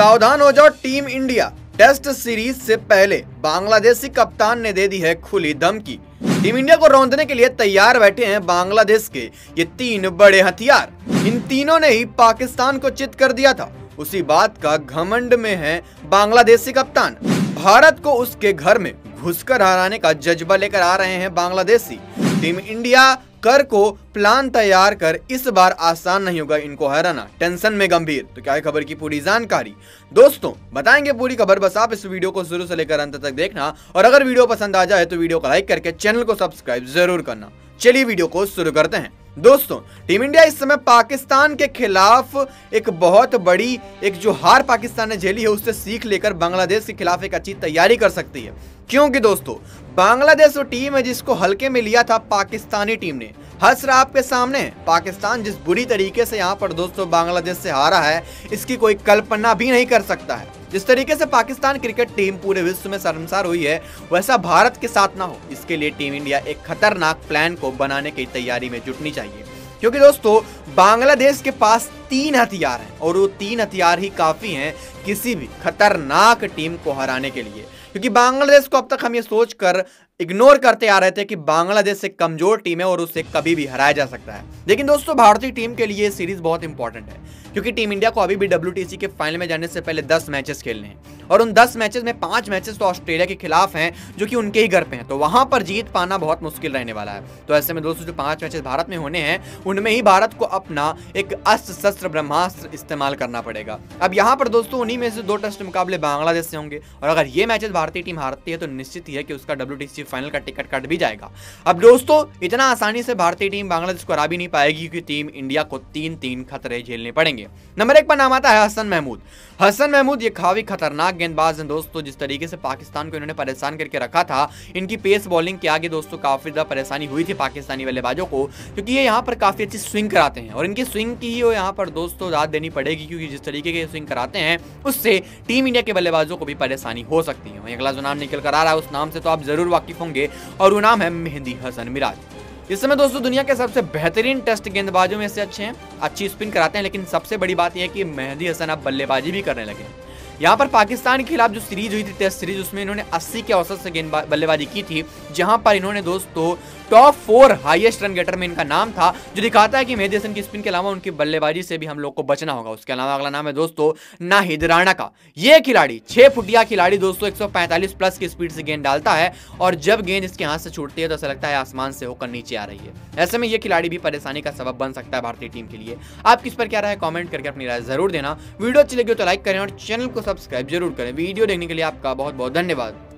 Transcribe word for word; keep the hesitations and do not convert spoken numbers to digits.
सावधान हो जाओ टीम इंडिया, टेस्ट सीरीज से पहले बांग्लादेशी कप्तान ने दे दी है खुली धमकी। टीम इंडिया को रौंदने के लिए तैयार बैठे हैं बांग्लादेश के ये तीन बड़े हथियार। इन तीनों ने ही पाकिस्तान को चित कर दिया था, उसी बात का घमंड में है बांग्लादेशी कप्तान। भारत को उसके घर में घुसकर हराने का जज्बा लेकर आ रहे हैं बांग्लादेशी। टीम इंडिया कर को प्लान तैयार कर इस बार आसान नहीं होगा इनको हराना, टेंशन में गंभीर। तो क्या है खबर की पूरी जानकारी, दोस्तों बताएंगे पूरी खबर। बस आप इस वीडियो को शुरू से लेकर अंत तक देखना, और अगर वीडियो पसंद आ जाए तो वीडियो को लाइक करके चैनल को सब्सक्राइब जरूर करना। चलिए वीडियो को शुरू करते हैं। दोस्तों टीम इंडिया इस समय पाकिस्तान के खिलाफ एक बहुत बड़ी एक जो हार पाकिस्तान ने झेली है उससे सीख लेकर बांग्लादेश के खिलाफ एक अच्छी तैयारी कर सकती है, क्योंकि दोस्तों बांग्लादेश वो टीम है जिसको हल्के में लिया था पाकिस्तानी टीम ने। हसरा आपके सामने है, पाकिस्तान जिस बुरी तरीके से यहाँ पर दोस्तों बांग्लादेश से हारा है इसकी कोई कल्पना भी नहीं कर सकता है। जिस तरीके से पाकिस्तान क्रिकेट टीम पूरे विश्व में शर्मसार हुई है वैसा भारत के साथ ना हो, इसके लिए टीम इंडिया एक खतरनाक प्लान को बनाने की तैयारी में जुटनी चाहिए। क्योंकि दोस्तों बांग्लादेश के पास तीन हथियार हैं और वो तीन हथियार ही काफी हैं किसी भी खतरनाक टीम को हराने के लिए। क्योंकि बांग्लादेश को अब तक हम ये सोचकर इग्नोर करते आ रहे थे कि बांग्लादेश एक कमजोर टीम है और उसे कभी भी हराया जा सकता है, लेकिन दोस्तों भारतीय टीम के लिए सीरीज बहुत इंपॉर्टेंट है। क्योंकि टीम इंडिया को अभी भी डब्ल्यूटीसी के फाइनल में जाने से पहले दस मैचेस खेलने हैं, और उन दस मैचेस में पांच मैचेस तो ऑस्ट्रेलिया के खिलाफ हैं जो कि उनके ही घर पे हैं, तो वहां पर जीत पाना बहुत मुश्किल रहने वाला है। तो ऐसे में दोस्तों जो पांच मैचेस भारत में होने हैं उनमें ही भारत को अपना एक अस्त्र शस्त्र ब्रह्मास्त्र इस्तेमाल करना पड़ेगा। अब यहाँ पर दोस्तों उन्हीं में से दो टेस्ट मुकाबले बांग्लादेश से होंगे, और अगर ये मैचेस भारतीय टीम हारती है तो निश्चित ही है कि उसका डब्ल्यूटीसी फाइनल का टिकट कट भी जाएगा। अब दोस्तों इतना आसानी से भारतीय टीम बांग्लादेश को हरा भी नहीं पाएगी, क्योंकि टीम इंडिया को तीन तीन खतरे झेलने पड़ेंगे। नंबर एक पर नाम आता है हसन महमूद। हसन महमूद ये काफी खतरनाक गेंदबाज हैं दोस्तों। जिस तरीके से पाकिस्तान को इन्होंने परेशान करके रखा था, इनकी पेस बॉलिंग के आगे दोस्तों काफी ज्यादा परेशानी हुई थी पाकिस्तानी बल्लेबाजों को, क्योंकि ये यहाँ पर काफी अच्छी स्विंग कराते हैं और इनकी स्विंग की ही यहाँ पर दोस्तों दाद देनी पड़ेगी, क्योंकि जिस तरीके के स्विंग कराते हैं उससे टीम इंडिया के बल्लेबाजों को भी परेशानी हो सकती है। अगला जो नाम निकल कर आ रहा है उस नाम से तो आप जरूर वाकिफ होंगे, और वो नाम है मेहदी हसन मिराज। इस समय दोस्तों दुनिया के सबसे बेहतरीन टेस्ट गेंदबाजों में से अच्छे हैं, अच्छी स्पिन कराते हैं, लेकिन सबसे बड़ी बात यह है कि मेहदी हसन अब बल्लेबाजी भी करने लगे। यहाँ पर पाकिस्तान के खिलाफ जो सीरीज हुई थी टेस्ट सीरीज, उसमें इन्होंने अस्सी के औसत से गेंद बल्लेबाजी की थी, जहां पर इन्होंने दोस्तों top four highest run getter में इनका नाम था, जो दिखाता है कि मेहदी हसन की स्पिन के अलावा उनकी बल्लेबाजी से भी हम लोग को बचना होगा। उसके अलावा अगला नाम है दोस्तों नाहिद राणा का। ये खिलाड़ी छह फुटिया खिलाड़ी दोस्तों एक सौ पैंतालीस प्लस की स्पीड से गेंद डालता है, और जब गेंद इसके हाथ से छूटती है तो ऐसा लगता है आसमान से होकर नीचे आ रही है। ऐसे में ये खिलाड़ी भी परेशानी का सबब बन सकता है भारतीय टीम के लिए। आप किस पर क्या राय कमेंट करके अपनी राय जरूर देना। वीडियो अच्छी लगी तो लाइक करें और चैनल को सब्सक्राइब जरूर करें। वीडियो देखने के लिए आपका बहुत बहुत धन्यवाद।